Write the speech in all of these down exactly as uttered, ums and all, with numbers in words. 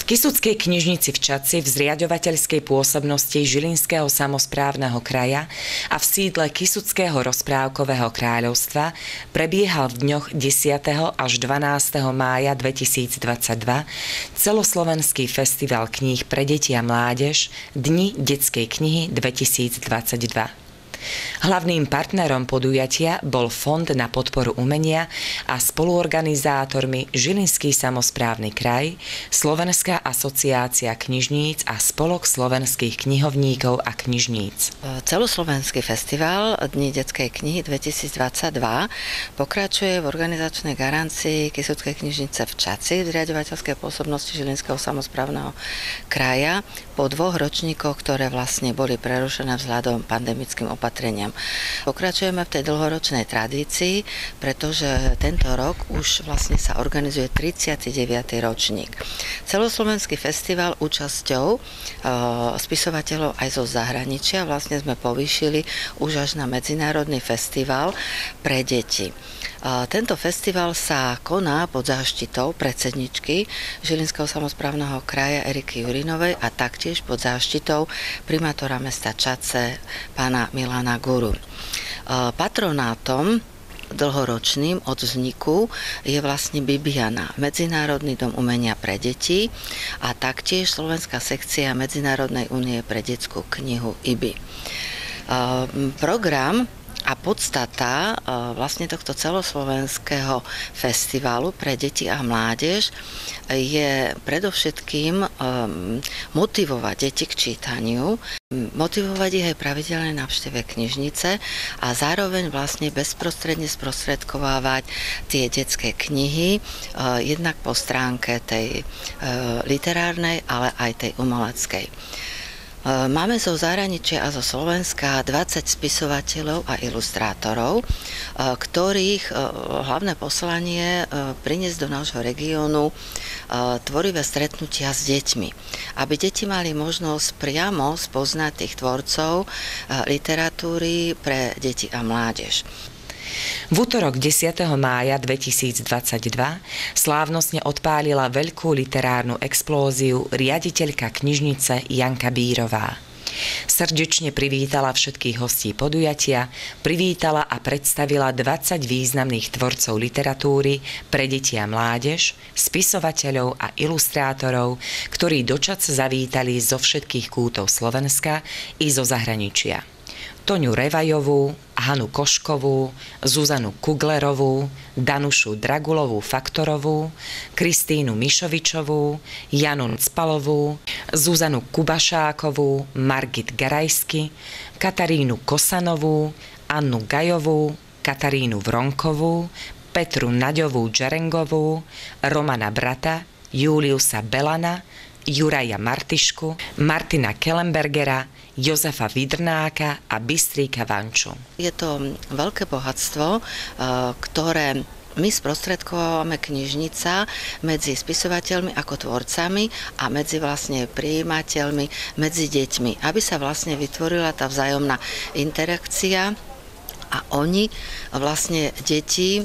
Kysuckej knižnici v Čadci v zriaďovateľskej pôsobnosti Žilinského samosprávneho kraja a v sídle Kysuckého rozprávkového kráľovstva prebiehal v dňoch desiateho až dvanásteho mája dvetisícdvadsaťdva celoslovenský festival kníh pre deti a mládež Dni detskej knihy dvetisícdvadsaťdva. Hlavným partnerom podujatia bol Fond na podporu umenia a spoluorganizátormi Žilinský samosprávny kraj, Slovenská asociácia knižníc a Spolok slovenských knihovníkov a knižníc. Celoslovenský festival Dni detskej knihy dvetisícdvadsaťdva pokračuje v organizačnej garancii Kysuckej knižnice v Čadci v riaďovateľskej pôsobnosti Žilinského samosprávneho kraja po dvoch ročníkoch, ktoré vlastne boli prerušené vzhľadom pandemickým opatreniam. Pokračujeme v tej dlhoročnej tradícii, pretože tento rok už vlastne sa organizuje tridsiaty deviaty ročník. Celoslovenský festival účasťou e, spisovateľov aj zo zahraničia vlastne sme povýšili už až na medzinárodný festival pre deti. Tento festival sa koná pod záštitou predsedničky Žilinského samosprávneho kraja Eriky Jurinovej a taktiež pod záštitou primátora mesta Čadce pána Milana Guru. Patronátom dlhoročným od vzniku je vlastne Bibiana, Medzinárodný dom umenia pre deti a taktiež Slovenská sekcia Medzinárodnej únie pre detskú knihu í bé í. Program a podstata vlastne tohto celoslovenského festivalu pre deti a mládež je predovšetkým motivovať deti k čítaniu, motivovať ich aj pravidelnej návšteve knižnice a zároveň vlastne bezprostredne sprostredkovávať tie detské knihy jednak po stránke tej literárnej, ale aj tej umeleckej. Máme zo zahraničia a zo Slovenska dvadsať spisovateľov a ilustrátorov, ktorých hlavné poslanie priniesť do nášho regiónu tvorivé stretnutia s deťmi, aby deti mali možnosť priamo spoznať tých tvorcov literatúry pre deti a mládež. V utorok desiateho mája dvetisícdvadsaťdva slávnostne odpálila veľkú literárnu explóziu riaditeľka knižnice Janka Bírová. Srdečne privítala všetkých hostí podujatia, privítala a predstavila dvadsať významných tvorcov literatúry pre deti a mládež, spisovateľov a ilustrátorov, ktorí do Čadca zavítali zo všetkých kútov Slovenska i zo zahraničia. Toňu Revajovú, Hanu Koškovú, Zuzanu Kuglerovú, Danušu Dragulovú Faktorovú, Kristínu Mišovičovú, Janu Spalovú, Zuzanu Kubašákovú, Margit Garajsky, Katarínu Kosanovú, Annu Gajovú, Katarínu Vronkovú, Petru Naďovú Džerengovú, Romana Brata, Juliusa Belana, Juraja Martišku, Martina Kellenbergera, Jozefa Vidrnáka a Bystríka Vanču. Je to veľké bohatstvo, ktoré my sprostredkovávame knižnica medzi spisovateľmi ako tvorcami a medzi vlastne prijímateľmi, medzi deťmi, aby sa vlastne vytvorila tá vzájomná interakcia a oni vlastne deti e,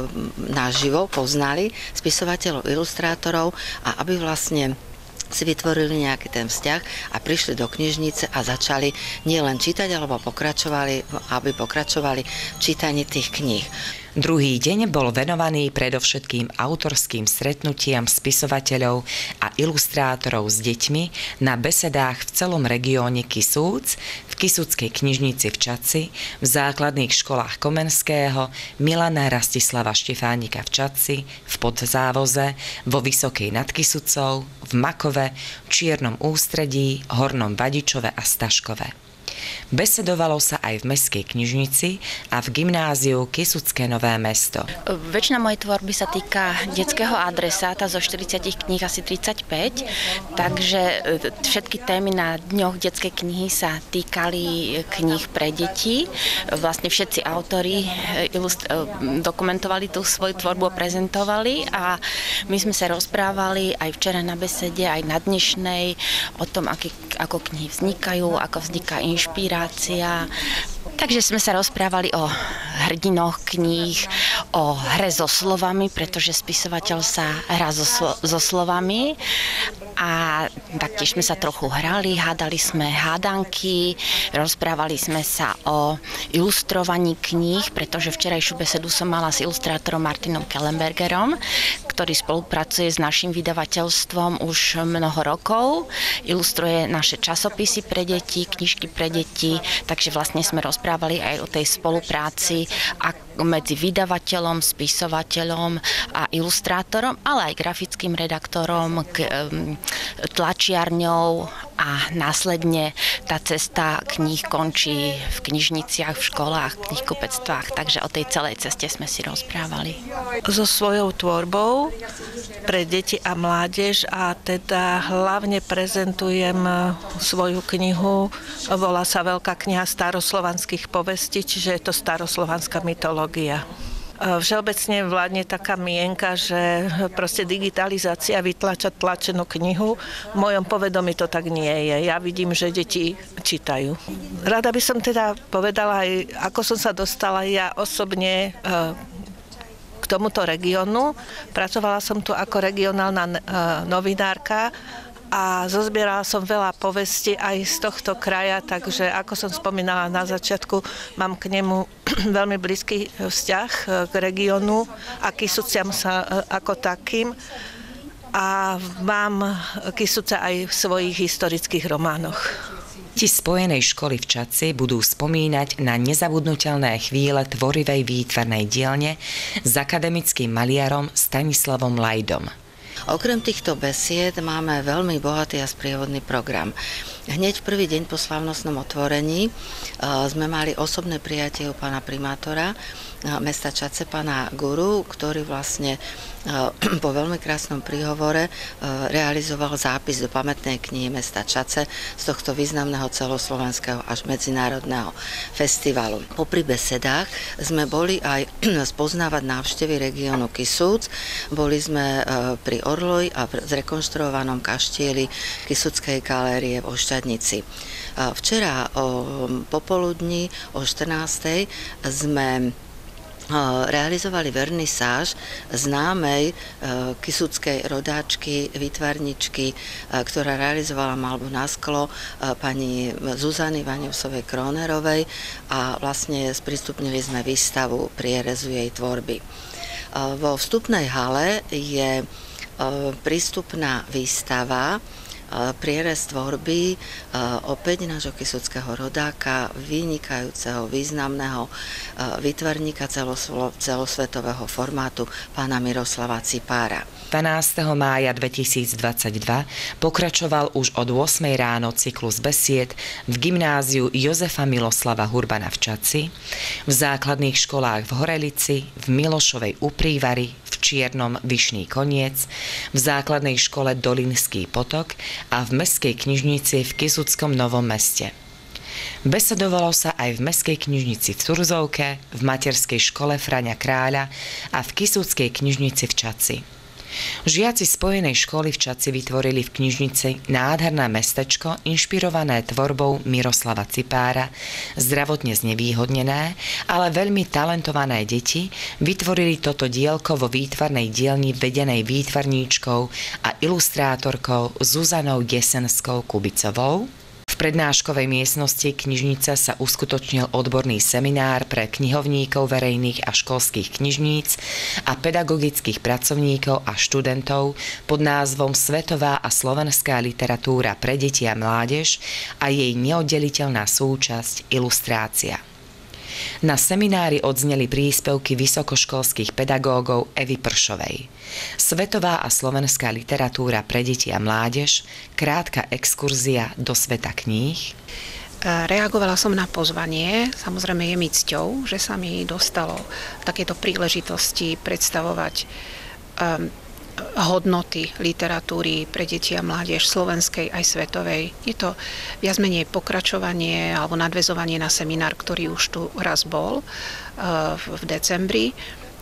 naživo poznali spisovateľov, ilustrátorov a aby vlastne si vytvorili nejaký ten vzťah a prišli do knižnice a začali nielen čítať, alebo pokračovali, aby pokračovali v čítaní tých kníh. Druhý deň bol venovaný predovšetkým autorským stretnutiam spisovateľov a ilustrátorov s deťmi na besedách v celom regióne Kisúc, v Kysuckej knižnici v Čadci, v základných školách Komenského, Milana Rastislava Štefánika v Čadci, v Podzávoze, vo Vysokej nad Kysucou, v Makove, Čiernom Ústredí, Hornom Vadičove a Staškove. Besedovalo sa aj v mestskej knižnici a v gymnáziu Kysucké Nové Mesto. Väčšina mojej tvorby sa týka detského adresáta, zo štyridsať kníh asi tridsaťpäť, takže všetky témy na dňoch detskej knihy sa týkali kníh pre deti. Vlastne všetci autori ilust- dokumentovali tú svoju tvorbu a prezentovali a my sme sa rozprávali aj včera na besede, aj na dnešnej o tom, aký, ako knihy vznikajú, ako vzniká inšpirácia. Takže sme sa rozprávali o hrdinoch kníh, o hre so slovami, pretože spisovateľ sa hrá so, slo- so slovami a taktiež sme sa trochu hrali, hádali sme hádanky, rozprávali sme sa o ilustrovaní kníh, pretože včerajšiu besedu som mala s ilustrátorom Martinom Kellenbergerom, ktorý spolupracuje s našim vydavateľstvom už mnoho rokov, ilustruje naše časopisy pre deti, knižky pre deti, takže vlastne sme rozprávali aj o tej spolupráci medzi vydavateľom, spisovateľom a ilustrátorom, ale aj grafickým redaktorom, tlačiarňou a následne tá cesta kníh končí v knižniciach, v školách, v knihkupectvách, takže o tej celej ceste sme si rozprávali. So svojou tvorbou pre deti a mládež a teda hlavne prezentujem svoju knihu, volá sa Veľká kniha staroslovanských povestí, čiže je to staroslovanská mytológia. Všeobecne vládne taká mienka, že proste digitalizácia vytlača tlačenú knihu. V mojom povedomí to tak nie je. Ja vidím, že deti čítajú. Rada by som teda povedala aj, ako som sa dostala ja osobne k tomuto regiónu. Pracovala som tu ako regionálna novinárka a zozbierala som veľa povestí aj z tohto kraja, takže ako som spomínala na začiatku, mám k nemu veľmi blízky vzťah k regiónu a Kysuciam sa ako takým a mám Kysuce aj v svojich historických románoch. Ti spojenej školy v Čadci budú spomínať na nezabudnutelné chvíle tvorivej výtvarnej dielne s akademickým maliarom Stanislavom Lajdom. Okrem týchto besied máme veľmi bohatý a sprievodný program. Hneď prvý deň po slávnostnom otvorení sme mali osobné prijatie u pána primátora mesta Čadce, pána Guru, ktorý vlastne po veľmi krásnom príhovore realizoval zápis do pamätnej knihy mesta Čadce z tohto významného celoslovenského až medzinárodného festivalu. Popri besedách sme boli aj spoznávať návštevy regiónu Kisúc. Boli sme pri Orloj a v zrekonštruovanom kaštieli Kisuckej galérie v Ošťadnici. Včera o popoludní o štrnástej sme realizovali vernisáž známej kisuckej rodáčky, výtvarničky, ktorá realizovala maľbu na sklo, pani Zuzany Vaňovsovej Kronerovej a vlastne sprístupnili sme výstavu prierezu jej tvorby. Vo vstupnej hale je prístupná výstava prierez tvorby opäť nášho kisuckého rodáka, vynikajúceho, významného výtvarníka celosvetového formátu, pána Miroslava Cipára. dvanásteho mája dvetisícdvadsaťdva pokračoval už od ôsmej ráno cyklus besied v gymnáziu Jozefa Miloslava Hurbana v Čadci, v základných školách v Horelici, v Milošovej u Prívari, v Čiernom Vyšný Koniec, v základnej škole Dolinský potok a v mestskej knižnici v Kisuckom Novom Meste. Besedovalo sa aj v mestskej knižnici v Turzovke, v materskej škole Fraňa Kráľa a v Kisuckej knižnici v Čadci. Žiaci spojenej školy v Čadci vytvorili v knižnici nádherné mestečko inšpirované tvorbou Miroslava Cipára, zdravotne znevýhodnené, ale veľmi talentované deti vytvorili toto dielko vo výtvarnej dielni vedenej výtvarníčkou a ilustrátorkou Zuzanou Jesenskou Kubicovou. V prednáškovej miestnosti knižnice sa uskutočnil odborný seminár pre knihovníkov verejných a školských knižníc a pedagogických pracovníkov a študentov pod názvom Svetová a slovenská literatúra pre deti a mládež a jej neoddeliteľná súčasť ilustrácia. Na seminári odzneli príspevky vysokoškolských pedagógov Evy Pršovej. Svetová a slovenská literatúra pre deti a mládež, krátka exkurzia do sveta kníh. Reagovala som na pozvanie, samozrejme je mi cťou, že sa mi dostalo takéto príležitosti predstavovať um, hodnoty literatúry pre deti a mládež slovenskej aj svetovej. Je to viac menej pokračovanie alebo nadväzovanie na seminár, ktorý už tu raz bol v decembri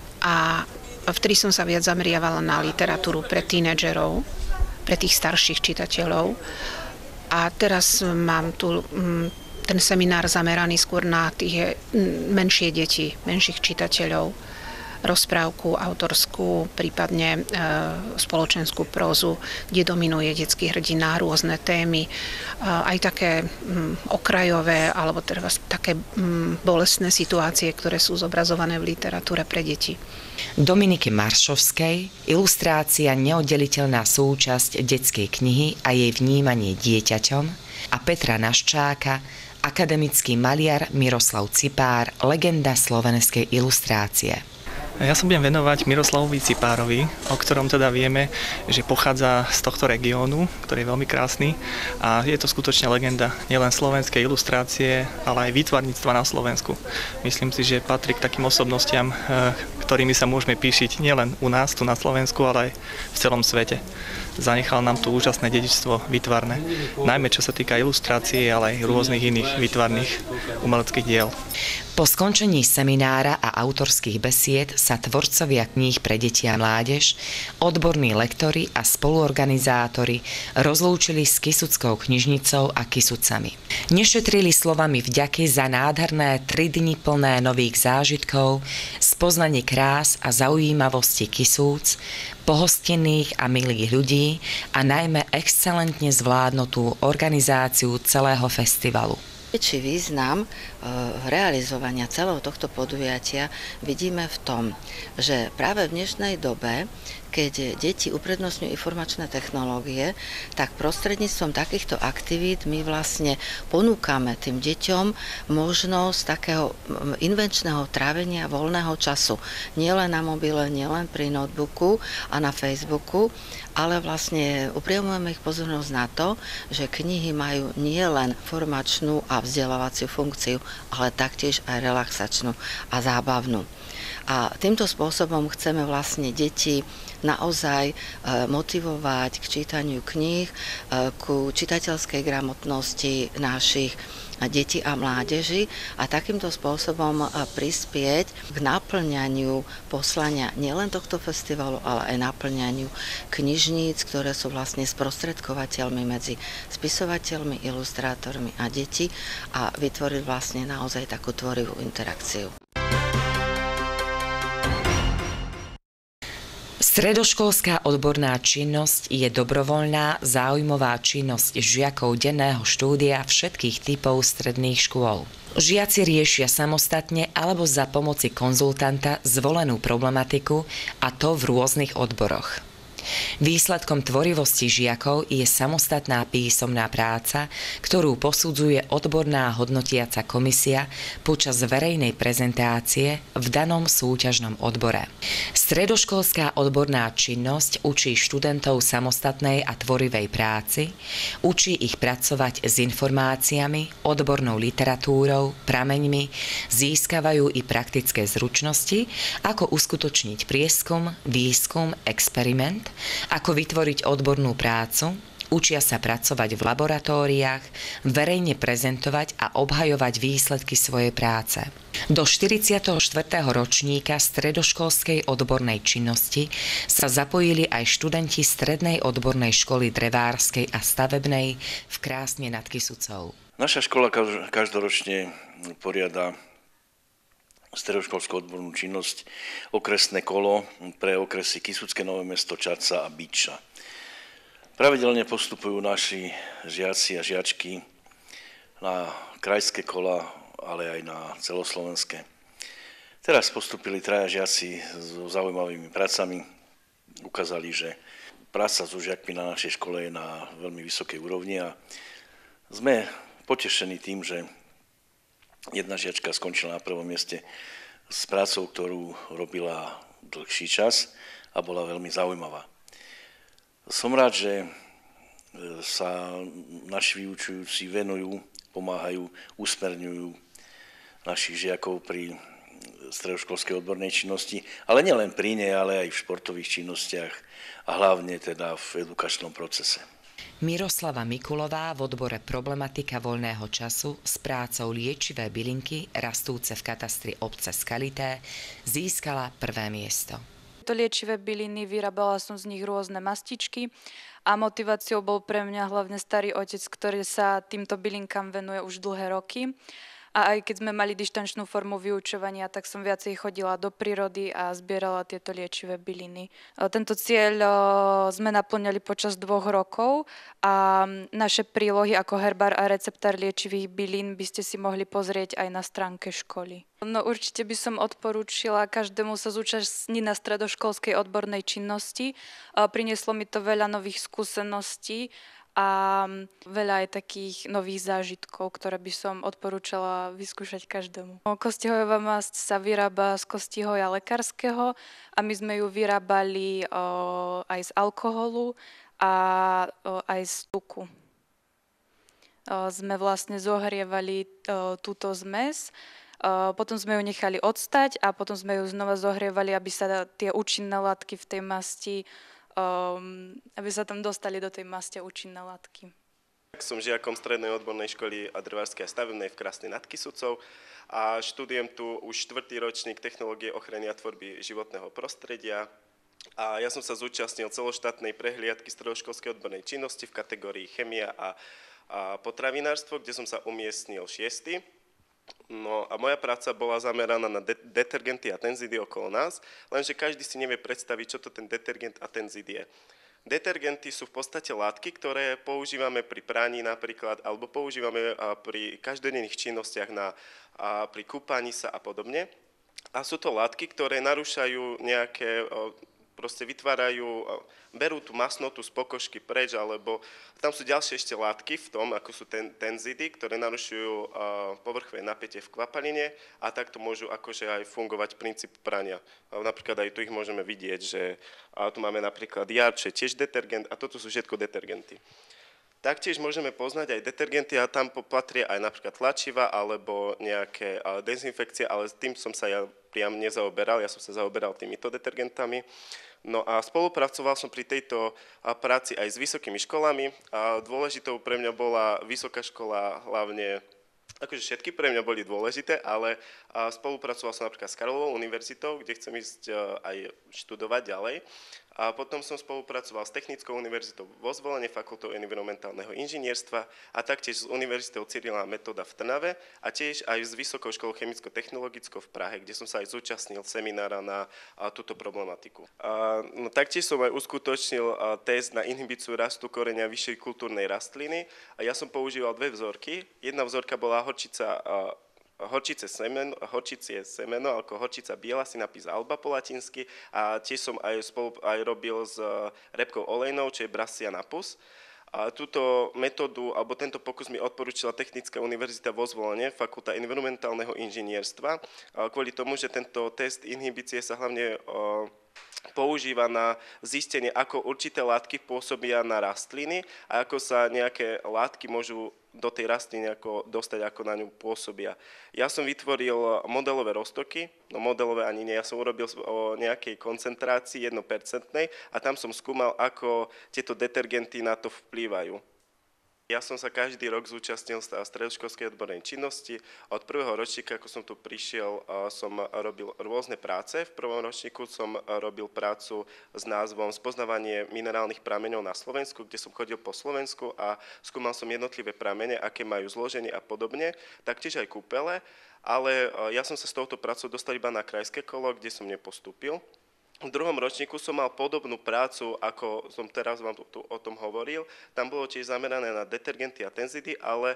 a vtedy som sa viac zameriavala na literatúru pre tínedžerov, pre tých starších čitateľov a teraz mám tu ten seminár zameraný skôr na tie menšie deti, menších čitateľov. rozprávku autorskú, prípadne spoločenskú prózu, kde dominuje detský hrdina, rôzne témy, aj také okrajové alebo teda také bolestné situácie, ktoré sú zobrazované v literatúre pre deti. Dominiky Maršovskej ilustrácia neoddeliteľná súčasť detskej knihy a jej vnímanie dieťaťom a Petra Naščáka akademický maliar Miroslav Cipár, legenda slovenskej ilustrácie. Ja sa budem venovať Miroslavovi Cipárovi, o ktorom teda vieme, že pochádza z tohto regiónu, ktorý je veľmi krásny a je to skutočne legenda nielen slovenskej ilustrácie, ale aj výtvarníctva na Slovensku. Myslím si, že patrí k takým osobnostiam, ktorými sa môžeme píšiť nielen u nás, tu na Slovensku, ale aj v celom svete. Zanechal nám tu úžasné dedičstvo výtvarné, najmä čo sa týka ilustrácie, ale aj rôznych iných výtvarných umeleckých diel. Po skončení seminára a autorských besied sa tvorcovia kníh pre deti a mládež, odborní lektori a spoluorganizátori rozlúčili s Kysuckou knižnicou a Kysucami. Nešetrili slovami vďaky za nádherné tri dni plné nových zážitkov, spoznanie krás a zaujímavosti Kysúc, pohostinných a milých ľudí a najmä excelentne zvládnutú organizáciu celého festivalu. Či význam realizovania celého tohto podujatia vidíme v tom, že práve v dnešnej dobe, keď deti uprednostňujú informačné technológie, tak prostredníctvom takýchto aktivít my vlastne ponúkame tým deťom možnosť takého invenčného trávenia voľného času. Nielen na mobile, nielen pri notebooku a na Facebooku, ale vlastne upriamujeme ich pozornosť na to, že knihy majú nielen formačnú a vzdelávaciu funkciu, ale taktiež aj relaxačnú a zábavnú. A týmto spôsobom chceme vlastne deti naozaj motivovať k čítaniu kníh, ku čitateľskej gramotnosti našich detí a mládeži a takýmto spôsobom prispieť k naplňaniu poslania nielen tohto festivalu, ale aj naplňaniu knižníc, ktoré sú vlastne sprostredkovateľmi medzi spisovateľmi, ilustrátormi a deti a vytvoriť vlastne naozaj takú tvorivú interakciu. Stredoškolská odborná činnosť je dobrovoľná, záujmová činnosť žiakov denného štúdia všetkých typov stredných škôl. Žiaci riešia samostatne alebo za pomoci konzultanta zvolenú problematiku, a to v rôznych odboroch. Výsledkom tvorivosti žiakov je samostatná písomná práca, ktorú posudzuje odborná hodnotiaca komisia počas verejnej prezentácie v danom súťažnom odbore. Stredoškolská odborná činnosť učí študentov samostatnej a tvorivej práci, učí ich pracovať s informáciami, odbornou literatúrou, prameňmi, získavajú i praktické zručnosti, ako uskutočniť prieskum, výskum, experiment, ako vytvoriť odbornú prácu, učia sa pracovať v laboratóriách, verejne prezentovať a obhajovať výsledky svojej práce. Do štyridsiateho štvrtého ročníka stredoškolskej odbornej činnosti sa zapojili aj študenti Strednej odbornej školy drevárskej a stavebnej v Krásne nad Kysucou. Naša škola každoročne poriada stredoškolskú odbornú činnosť okresné kolo pre okresy Kysucké, Nové Mesto, Čadca a Byča. Pravidelne postupujú naši žiaci a žiačky na krajské kola, ale aj na celoslovenské. Teraz postupili traja žiaci so zaujímavými pracami. Ukázali, že práca so žiakmi na našej škole je na veľmi vysokej úrovni a sme potešení tým, že jedna žiačka skončila na prvom mieste s prácou, ktorú robila dlhší čas a bola veľmi zaujímavá. Som rád, že sa naši vyučujúci venujú, pomáhajú, usmerňujú našich žiakov pri stredoškolskej odbornej činnosti, ale nielen pri nej, ale aj v športových činnostiach a hlavne teda v edukačnom procese. Miroslava Mikulová v odbore problematika voľného času s prácou liečivé bylinky rastúce v katastri obce Skalité získala prvé miesto. To liečivé byliny, vyrábala som z nich rôzne mastičky a motiváciou bol pre mňa hlavne starý otec, ktorý sa týmto bylinkám venuje už dlhé roky. A aj keď sme mali dištančnú formu vyučovania, tak som viacej chodila do prírody a zbierala tieto liečivé byliny. Tento cieľ sme naplňali počas dvoch rokov a naše prílohy ako herbár a receptár liečivých bylín by ste si mohli pozrieť aj na stránke školy. No určite by som odporúčila každému sa zúčastniť na stredoškolskej odbornej činnosti. Prinieslo mi to veľa nových skúseností a veľa aj takých nových zážitkov, ktoré by som odporúčala vyskúšať každému. Kostihojová masť sa vyrába z kostihoja lekárskeho a my sme ju vyrábali o, aj z alkoholu a o, aj z tuku. O, sme vlastne zohrievali o, túto zmes, o, potom sme ju nechali odstať a potom sme ju znova zohrievali, aby sa tie účinné látky v tej masti Um, aby sa tam dostali do tej maste účinné látky. Som žiakom strednej odbornej školy a drevárskej a stavebnej v Krasnej nad Kysucou a študujem tu už štvrtý ročník technológie ochrany a tvorby životného prostredia. A ja som sa zúčastnil celoštátnej prehliadky stredoškolskej odbornej činnosti v kategórii chemia a, a potravinárstvo, kde som sa umiestnil šiesty. No a moja práca bola zameraná na de- detergenty a tenzidy okolo nás, lenže každý si nevie predstaviť, čo to ten detergent a tenzid je. Detergenty sú v podstate látky, ktoré používame pri praní napríklad, alebo používame pri každodenných činnostiach, na, pri kúpaní sa a podobne. A sú to látky, ktoré narúšajú nejaké, proste vytvárajú, berú tú masnotu z pokožky preč, alebo tam sú ďalšie ešte látky v tom, ako sú ten, tenzidy, ktoré narušujú povrchové napätie v kvapaline a takto môžu akože aj fungovať princíp prania. Napríklad aj tu ich môžeme vidieť, že tu máme napríklad jar, čo je tiež detergent a toto sú všetko detergenty. Taktiež môžeme poznať aj detergenty a tam patria aj napríklad tlačiva alebo nejaké dezinfekcie, ale s tým som sa ja priam nezaoberal, ja som sa zaoberal týmito detergentami. No a spolupracoval som pri tejto práci aj s vysokými školami a dôležitou pre mňa bola vysoká škola, hlavne, akože všetky pre mňa boli dôležité, ale spolupracoval som napríklad s Karlovou univerzitou, kde chcem ísť aj študovať ďalej. A potom som spolupracoval s Technickou univerzitou vo Zvolene, fakultou environmentálneho inžinierstva a taktiež s Univerzitou Cyrila a Metoda v Trnave a tiež aj s Vysokou školou chemicko-technologickou v Prahe, kde som sa aj zúčastnil seminára na a, túto problematiku. A, no, taktiež som aj uskutočnil a, test na inhibíciu rastu koreňa vyššej kultúrnej rastliny a ja som používal dve vzorky. Jedna vzorka bola horčica a, horčice semeno, horčicie semeno, ako horčica biela, si napísal alba po latinsky a tiež som aj, spolu, aj robil s repkou olejnou, čo je Brassia napus. A túto metódu, alebo tento pokus mi odporúčila Technická univerzita vo Zvolene, fakulta environmentálneho inžinierstva, kvôli tomu, že tento test inhibície sa hlavne používa na zistenie, ako určité látky pôsobia na rastliny a ako sa nejaké látky môžu do tej rastliny ako dostať, ako na ňu pôsobia. Ja som vytvoril modelové roztoky, no modelové ani nie, ja som urobil o nejakej koncentrácii jednopercentnej a tam som skúmal, ako tieto detergenty na to vplývajú. Ja som sa každý rok zúčastnil stredoškolskej odbornej činnosti. Od prvého ročníka, ako som tu prišiel, som robil rôzne práce. V prvom ročníku som robil prácu s názvom Spoznávanie minerálnych prameňov na Slovensku, kde som chodil po Slovensku a skúmal som jednotlivé pramene, aké majú zloženie a podobne, taktiež aj kúpele, ale ja som sa s touto prácou dostal iba na krajské kolo, kde som nepostúpil. V druhom ročníku som mal podobnú prácu, ako som teraz vám tu o tom hovoril. Tam bolo tiež zamerané na detergenty a tenzidy, ale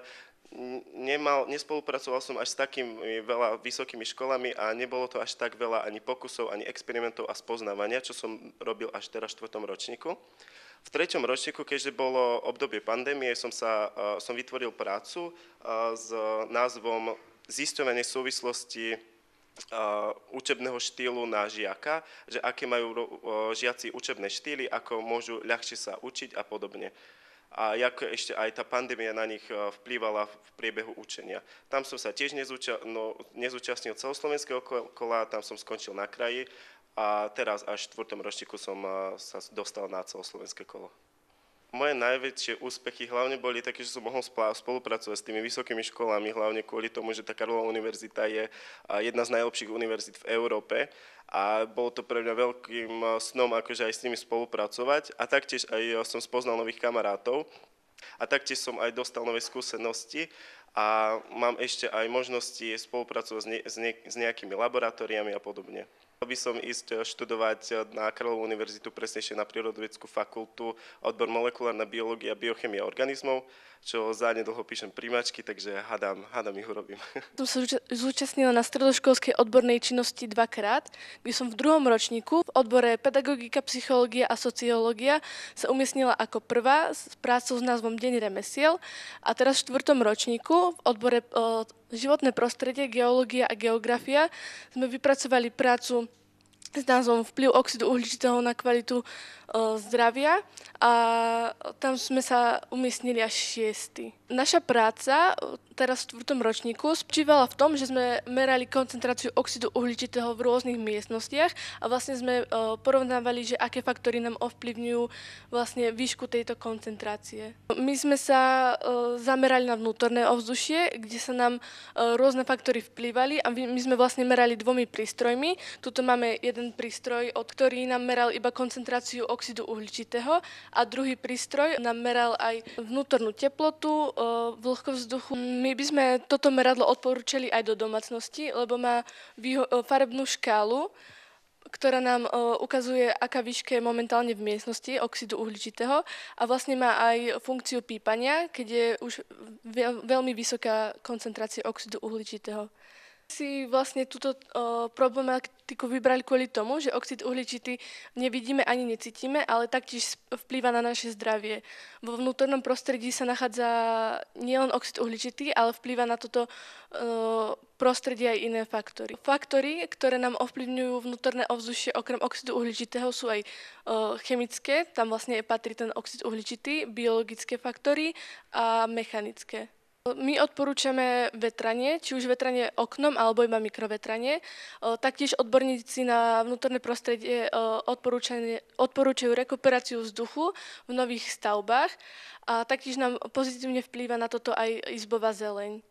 nemal, nespolupracoval som až s takými veľa vysokými školami a nebolo to až tak veľa ani pokusov, ani experimentov a spoznávania, čo som robil až teraz v štvrtom ročníku. V treťom ročníku, keďže bolo obdobie pandémie, som, sa, som vytvoril prácu s názvom Zisťovanie súvislosti učebného štýlu na žiaka, že aké majú žiaci učebné štýly, ako môžu ľahšie sa učiť a podobne. A ako ešte aj tá pandémia na nich vplývala v priebehu učenia. Tam som sa tiež nezúča- no, nezúčastnil celoslovenského kola, tam som skončil na kraji a teraz až v štvrtom ročníku som sa dostal na celoslovenské kolo. Moje najväčšie úspechy hlavne boli také, že som mohol spolupracovať s tými vysokými školami, hlavne kvôli tomu, že tá Karlova univerzita je jedna z najlepších univerzít v Európe a bolo to pre mňa veľkým snom akože aj s nimi spolupracovať a taktiež aj som spoznal nových kamarátov A taktiež som aj dostal nové skúsenosti a mám ešte aj možnosti spolupracovať s, ne, s, ne, s nejakými laboratóriami a podobne. Chcel by som ísť študovať na Karlovú univerzitu, presnejšie na prírodovedeckú fakultu, odbor molekulárna biológia a biochemia organizmov, čo zanedlho píšem primáčky, takže hádam, hádam ich urobím. Som sa zúčastnila na stredoškolskej odbornej činnosti dvakrát, kde som v druhom ročníku v odbore pedagogika, psychológia a sociológia sa umiestnila ako prvá s prácou s názvom Deň remesiel a teraz v štvrtom ročníku v odbore o, životné prostredie, geológia a geografia sme vypracovali prácu s názvom Vplyv oxidu uhličitého na kvalitu e, zdravia a tam sme sa umiestnili až šiesty. Naša práca teraz v štvrtom ročníku spočívala v tom, že sme merali koncentráciu oxidu uhličitého v rôznych miestnostiach a vlastne sme e, porovnávali, že aké faktory nám ovplyvňujú vlastne výšku tejto koncentrácie. My sme sa e, zamerali na vnútorné ovzdušie, kde sa nám e, rôzne faktory vplývali a my, my sme vlastne merali dvomi prístrojmi. Tuto máme jeden prístroj, od ktorý nám meral iba koncentráciu oxidu uhličitého a druhý prístroj nám meral aj vnútornú teplotu, vlhkosť vzduchu. My by sme toto meradlo odporúčali aj do domácnosti, lebo má výho- farebnú škálu, ktorá nám ukazuje, aká výška je momentálne v miestnosti oxidu uhličitého a vlastne má aj funkciu pípania, keď je už veľ- veľmi vysoká koncentrácia oxidu uhličitého. Si vlastne túto o, problematiku vybrali kvôli tomu, že oxid uhličitý nevidíme ani necítime, ale taktiež vplýva na naše zdravie. Vo vnútornom prostredí sa nachádza nielen oxid uhličitý, ale vplýva na toto o, prostredie aj iné faktory. Faktory, ktoré nám ovplyvňujú vnútorné ovzdušie okrem oxidu uhličitého sú aj o, chemické, tam vlastne patrí ten oxid uhličitý, biologické faktory a mechanické. My odporúčame vetranie, či už vetranie oknom alebo iba mikrovetranie. Taktiež odborníci na vnútorné prostredie odporúčajú rekuperáciu vzduchu v nových stavbách a taktiež nám pozitívne vplýva na toto aj izbová zeleň.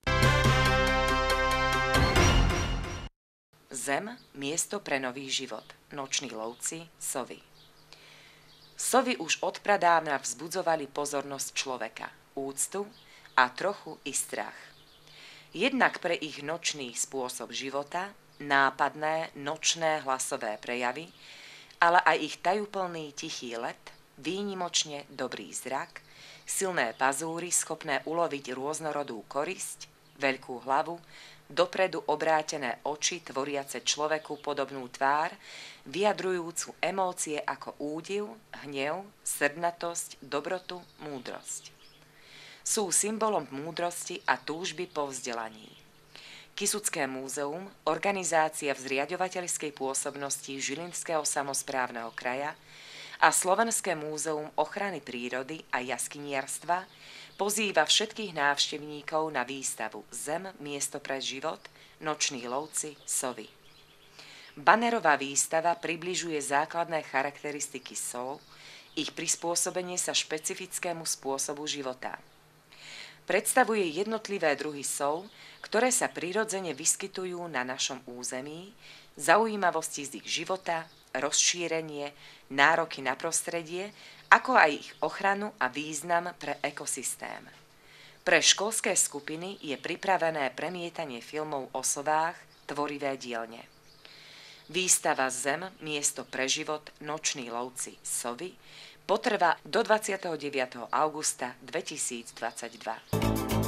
Zem, miesto pre nový život. Noční lovci, sovy. Sovy už odpradávna vzbudzovali pozornosť človeka, úctu a trochu i strach. Jednak pre ich nočný spôsob života, nápadné nočné hlasové prejavy, ale aj ich tajúplný tichý let, výnimočne dobrý zrak, silné pazúry schopné uloviť rôznorodú korisť, veľkú hlavu, dopredu obrátené oči tvoriace človeku podobnú tvár, vyjadrujúcu emócie ako údiv, hnev, srdnatosť, dobrotu, múdrosť. Sú symbolom múdrosti a túžby po vzdelaní. Kysucké múzeum, organizácia v zriaďovateľskej pôsobnosti Žilinského samosprávneho kraja a Slovenské múzeum ochrany prírody a jaskyniarstva pozýva všetkých návštevníkov na výstavu Zem, miesto pre život, noční lovci, sovy. Banerová výstava približuje základné charakteristiky sov, ich prispôsobenie sa špecifickému spôsobu života. Predstavuje jednotlivé druhy sov, ktoré sa prirodzene vyskytujú na našom území, zaujímavosti z ich života, rozšírenie, nároky na prostredie, ako aj ich ochranu a význam pre ekosystém. Pre školské skupiny je pripravené premietanie filmov o sovách Tvorivé dielne. Výstava Zem, miesto pre život, noční lovci, sovy potrvá do dvadsiateho deviateho augusta dvetisícdvadsaťdva.